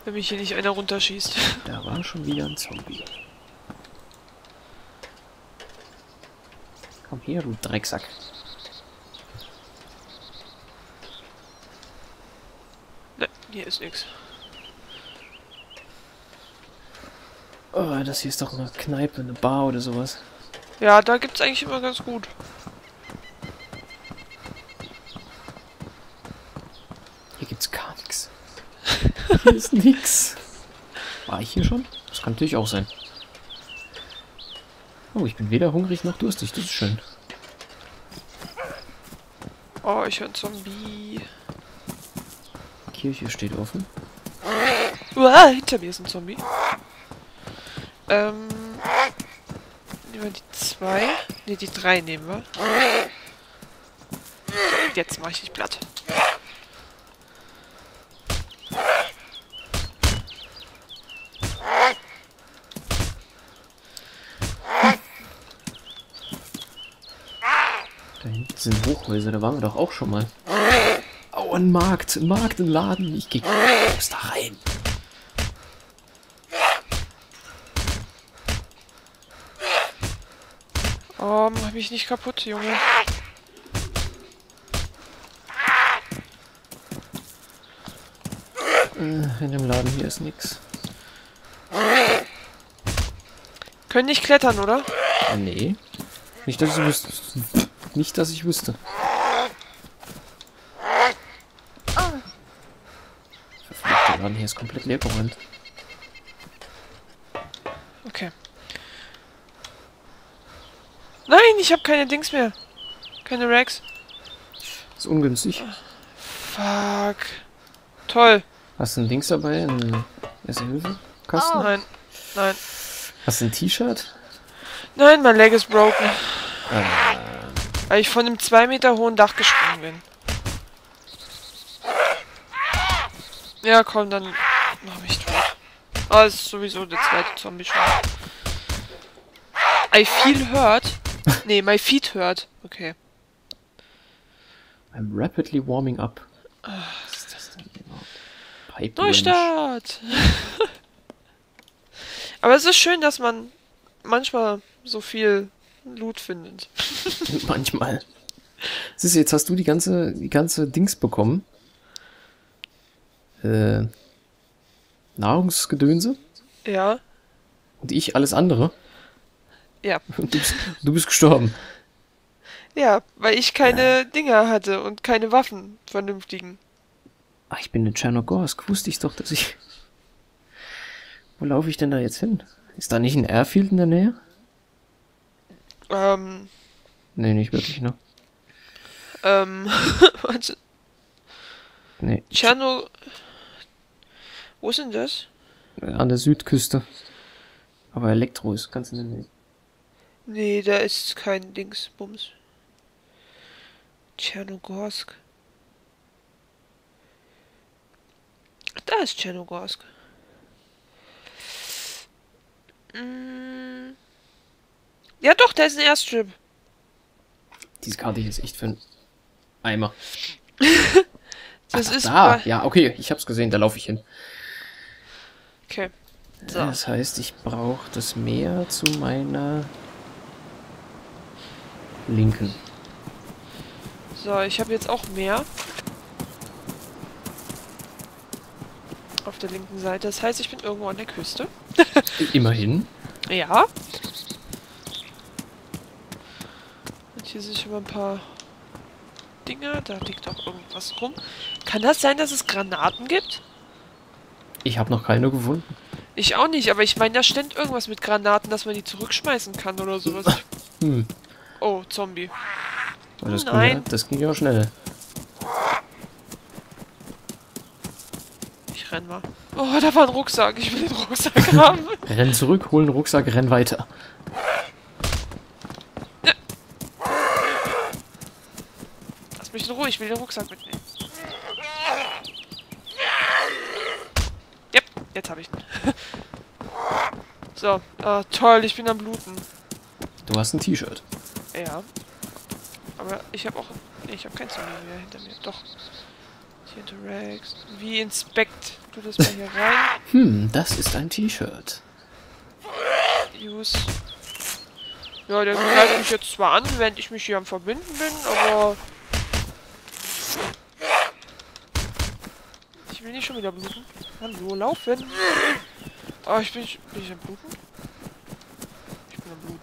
Wenn mich hier nicht einer runterschießt. Da war schon wieder ein Zombie. Komm her, du Drecksack. Ne, hier ist nichts. Oh, das hier ist doch eine Kneipe, eine Bar oder sowas. Ja, da gibt's eigentlich immer ganz gut. Hier gibt's gar nichts. Hier ist nix. War ich hier schon? Das kann natürlich auch sein. Oh, ich bin weder hungrig noch durstig. Das ist schön. Oh, ich höre einen Zombie. Die Kirche steht offen. Uah, hinter mir ist ein Zombie. Nehmen wir die 2. Ne, die 3 nehmen wir. Jetzt mache ich dich platt. Da hinten sind Hochhäuser, da waren wir doch auch schon mal. Oh, ein Markt, ein Laden. Ich muss da rein. Oh, mach mich nicht kaputt, Junge. In dem Laden hier ist nix. Können nicht klettern, oder? Nee. Nicht, dass ich wüsste. Nicht, dass ich wüsste. Verflucht, der Laden hier ist komplett leer geräumt. Okay. Nein, ich habe keine Dings mehr. Keine Rags. Ist ungünstig. Fuck. Toll. Hast du ein Dings dabei? Ein Erste-Hilfe-Kasten? Nein. Nein. Hast du ein T-Shirt? Nein, mein Leg ist broken. Weil ich von einem 2 Meter hohen Dach gesprungen bin. Ja, komm, dann mach mich tot. Ah, das ist sowieso der zweite Zombie schon. I feel hurt. Nee, my feet hurt. Okay. I'm rapidly warming up. Was ist das denn überhaupt? Pipe Wrench. Neustart! Aber es ist schön, dass man manchmal so viel Loot findet. Manchmal. Siehst du, jetzt hast du die ganze Dings bekommen. Nahrungsgedönse. Ja. Und ich alles andere. Ja. Und du bist gestorben. Ja, weil ich keine Dinger hatte und keine Waffen vernünftigen. Ach, ich bin in Tschernogorsk. Wusste ich doch, dass ich... Wo laufe ich denn da jetzt hin? Ist da nicht ein Airfield in der Nähe? Nee, nicht wirklich, ne? Warte. Nee. Tscherno... Wo ist denn das? An der Südküste. Aber Elektro ist ganz in der Nähe. Nee, da ist kein Dingsbums. Tschernogorsk. Da ist Tschernogorsk. Ja doch, da ist ein Airstrip. Diese Karte hier ist echt für einen Eimer. Das Ach, ist da. bei... Ja, okay, ich hab's gesehen, da laufe ich hin. Okay. So. Das heißt, ich brauche das Meer zu meiner Linken. So, ich habe jetzt auch mehr. Auf der linken Seite. Das heißt, ich bin irgendwo an der Küste. Immerhin. Ja. Und hier sind schon mal ein paar Dinger. Da liegt auch irgendwas rum. Kann das sein, dass es Granaten gibt? Ich habe noch keine gefunden. Ich auch nicht, aber ich meine, da stand irgendwas mit Granaten, dass man die zurückschmeißen kann oder sowas. Hm. Oh, Zombie. Aber das Nein. das ging ja schnell. Ich renn mal. Oh, da war ein Rucksack. Ich will den Rucksack haben. Renn zurück, hol den Rucksack, renn weiter. Lass mich in Ruhe, ich will den Rucksack mitnehmen. Yep, jetzt habe ich ihn. So, toll, ich bin am Bluten. Du hast ein T-Shirt. Ja. Aber ich habe auch... Nee, ich habe kein Zombie mehr hinter mir. Doch. Hier Interact. Wie Inspect. Tu das mal hier rein. Das ist ein T-Shirt. Use. Ja, der greift mich jetzt zwar an, während ich mich hier am Verbinden bin, aber... Ich will nicht schon wieder bluten. Hallo, laufen! Oh, bin ich am Bluten? Ich bin am Bluten.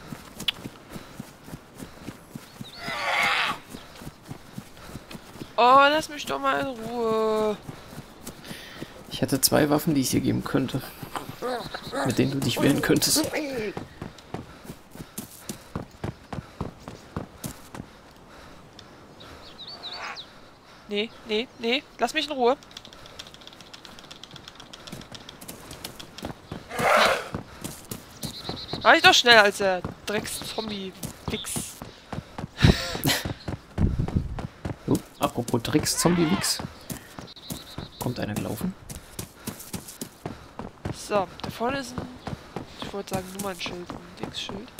Oh, lass mich doch mal in Ruhe. Ich hätte 2 Waffen, die ich dir geben könnte. Mit denen du dich wehren könntest. Nee, nee, nee. Lass mich in Ruhe. War ich doch schneller als der Drecks-Zombie-Wix. Apropos Drecks-Zombie-Wix. Kommt einer gelaufen? So, da vorne ist ein... Ich wollte sagen Nummernschild. Ein Dingsschild.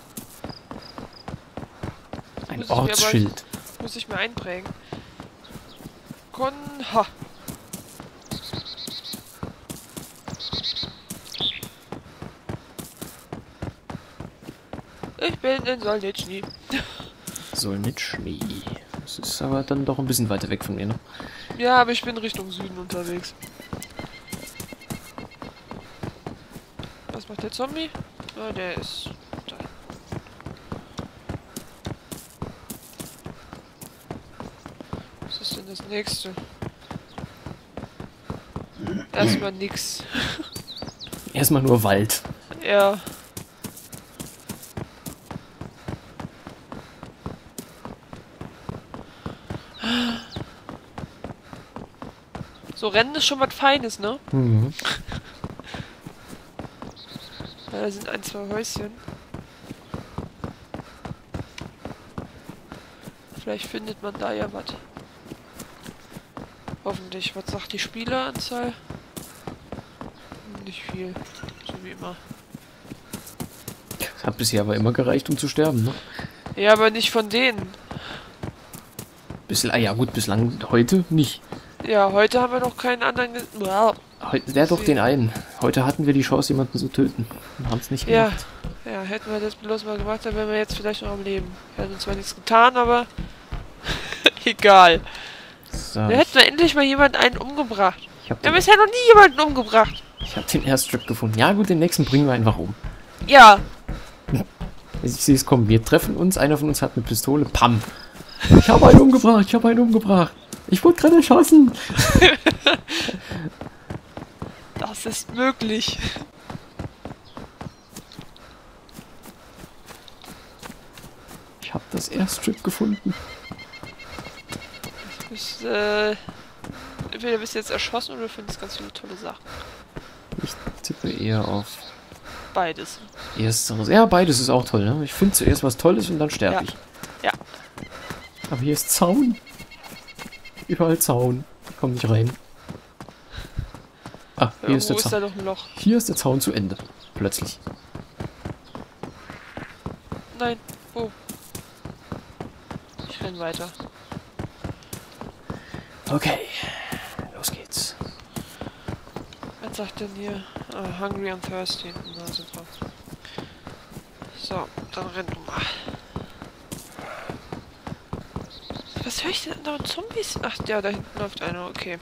Ein Ortsschild. Muss ich mir einprägen. Ha. Ich bin in Solnitschny. Solnitschny. Das ist aber dann doch ein bisschen weiter weg von mir, ne? Ja, aber ich bin Richtung Süden unterwegs. Was macht der Zombie? Ah, der ist da. Was ist denn das nächste? Erstmal nix. Erstmal nur Wald. Ja. So, Rennen ist schon was Feines, ne? Mhm. Da sind 1, 2 Häuschen. Vielleicht findet man da ja was. Hoffentlich. Was sagt die Spieleranzahl? Nicht viel. So wie immer. Das hat bisher aber immer gereicht, um zu sterben, ne? Ja, aber nicht von denen. Ja gut, bislang heute nicht. Ja, heute haben wir noch keinen anderen... Wow. Der doch den einen. Heute hatten wir die Chance, jemanden zu töten. Und haben es nicht Ja. gemacht. Ja, hätten wir das bloß mal gemacht, dann wären wir jetzt vielleicht noch am Leben. Wir haben uns zwar nichts getan, aber... Egal. So, Da hätten wir endlich mal einen umgebracht. ich hab Wir haben den, bisher noch nie jemanden umgebracht. ich hab den Airstrip gefunden. Ja gut, den nächsten bringen wir einfach um. Ja. Ich sehe es kommen. Wir treffen uns. Einer von uns hat eine Pistole. Pam. Ich habe einen umgebracht. Ich habe einen umgebracht. Ich wurde gerade erschossen. Das ist möglich. Ich habe das Airstrip gefunden. Entweder bist du jetzt erschossen oder du findest ganz viele tolle Sachen. Ich tippe eher auf Beides. Ersteres. Ja, beides ist auch toll. Ne? Ich finde zuerst was Tolles und dann sterbe Ja. ich. Ja. Aber hier ist Zaun. Überall Zaun. Ich komm nicht rein. Ah, hier ist der Irgendwo ist da Zaun. noch ein Loch. Hier ist der Zaun zu Ende. Plötzlich. Nein. Wo? Ich renn weiter. Okay. Los geht's. Was sagt denn hier? Ah, hungry and thirsty. Na super. So, dann renn du mal. Was höre ich denn da? Zombies? Ach ja, da hinten läuft einer. Okay.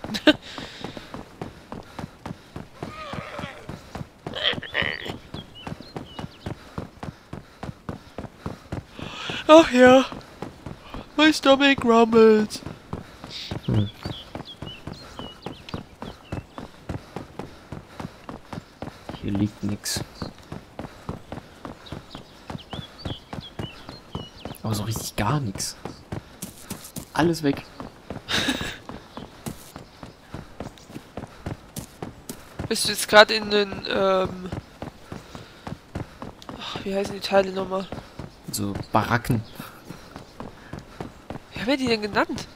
Ach ja. My stomach rumbles. Hm. Hier liegt nix. Aber so richtig gar nichts. Alles weg. Bist du jetzt gerade in den, ach, wie heißen die Teile nochmal? So Baracken. Wie haben wir die denn genannt?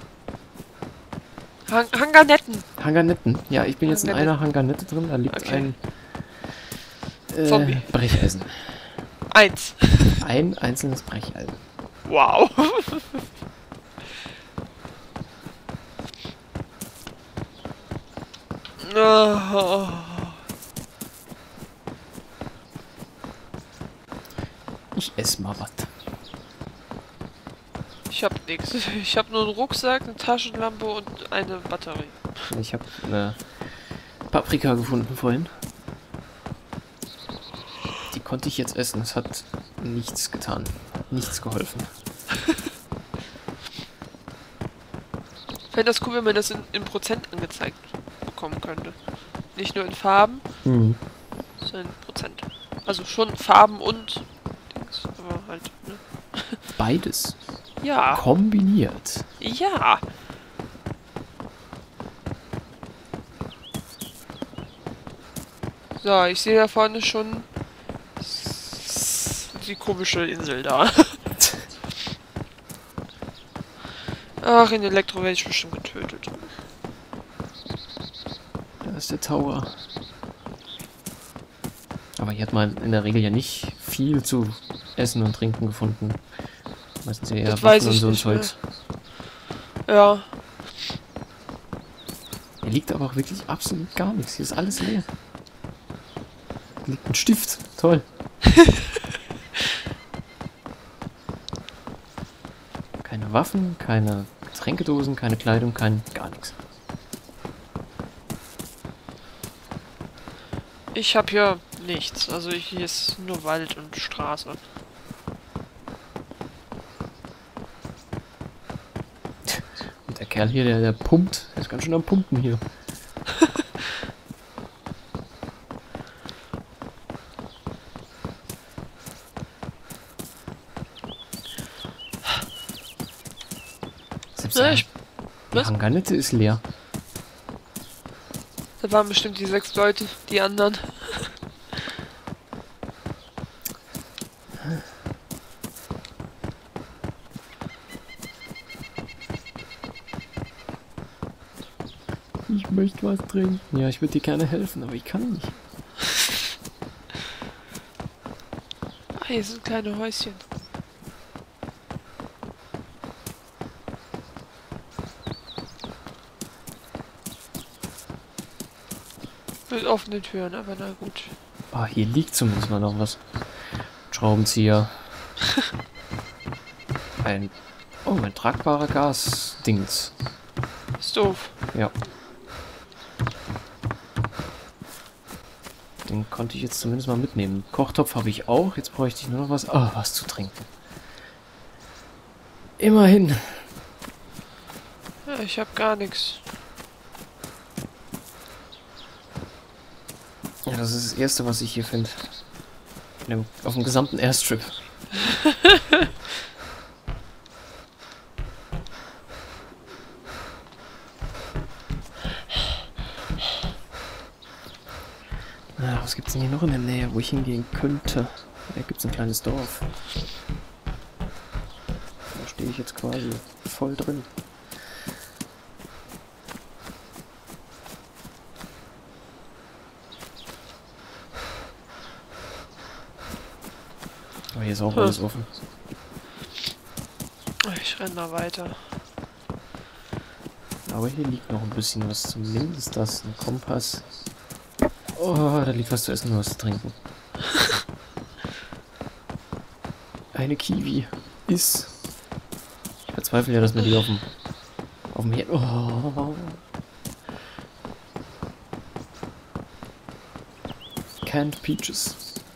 Hangarnetten. Hangarnetten. Ja, ich bin jetzt in Hangarnetten. einer Hangarnette drin. Da liegt Okay. ein Zombie. Brecheisen. 1. Ein einzelnes Brecheisen. Wow. Oh. Ich esse mal was. Ich hab nix. Ich hab nur einen Rucksack, eine Taschenlampe und eine Batterie. Ich habe eine Paprika gefunden vorhin. Die konnte ich jetzt essen. Es hat nichts getan. Nichts geholfen. Ich fände das cool, wenn man das in Prozent angezeigt bekommen könnte. Nicht nur in Farben, sondern in Prozent. Also schon Farben und Dings, aber halt, ne? Beides. Ja. Kombiniert. Ja. So, ich sehe da vorne schon die komische Insel da. Ach, in Elektro werde ich bestimmt getötet. Da ist der Tower. Aber hier hat man in der Regel ja nicht viel zu essen und trinken gefunden. Meistens eher Das weiß Waffen und ich so ein nicht mehr. Zeugs. Ja. Hier liegt aber auch wirklich absolut gar nichts. Hier ist alles leer. Hier liegt ein Stift. Toll. Keine Waffen, keine Getränkedosen, keine Kleidung, gar nichts. Ich habe hier nichts. Also hier ist nur Wald und Straße. Und der Kerl hier, der pumpt. Der ist ganz schön am Pumpen hier. Selbst Ja, die was? Hangarnette ist leer. Da waren bestimmt die 6 Leute, die anderen. Ich möchte was trinken. Ja, ich würde dir gerne helfen, aber ich kann nicht. Ah, hier sind kleine Häuschen. Mit offenen Türen, aber na gut. Ah, hier liegt zumindest mal noch was. Schraubenzieher. Ein tragbarer Gas-Dings. Ist doof. Ja. Den konnte ich jetzt zumindest mal mitnehmen. Kochtopf habe ich auch. Jetzt bräuchte ich nur noch was. Oh, was zu trinken. Immerhin. Ja, ich habe gar nichts. Ja, das ist das Erste, was ich hier finde. Auf dem gesamten Airstrip. Na, was gibt's denn hier noch in der Nähe, wo ich hingehen könnte? Da gibt's ein kleines Dorf. Da stehe ich jetzt quasi voll drin. Aber hier ist auch alles offen. Ich renne mal weiter. Aber hier liegt noch ein bisschen was. Zumindest das. Ein Kompass. Oh, da liegt was zu essen und was zu trinken. Eine Kiwi. Ich verzweifle ja, dass mir die auf dem Herd... Oh. Canned Peaches.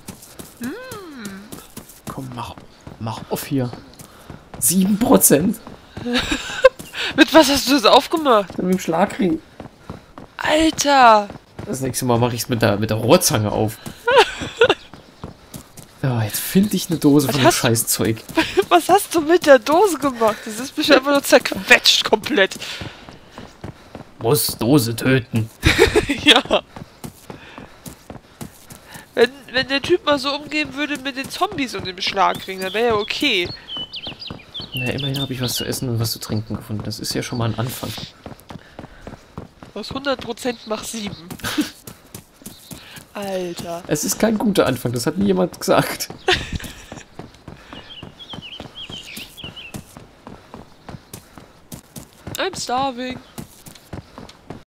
Komm, mach auf hier. 7%. Mit was hast du das aufgemacht? Mit dem Schlagring. Alter! Das nächste Mal mache ich es mit der Rohrzange auf. Ja, jetzt finde ich eine Dose von dem Scheißzeug. Was hast du mit der Dose gemacht? Das ist bestimmt einfach nur zerquetscht komplett. Muss Dose töten. Ja. Wenn der Typ mal so umgehen würde mit den Zombies und dem Schlagring, dann wäre ja okay. Na, immerhin habe ich was zu essen und was zu trinken gefunden. Das ist ja schon mal ein Anfang. Aus 100% mach 7. Alter. Es ist kein guter Anfang, das hat nie jemand gesagt. I'm starving.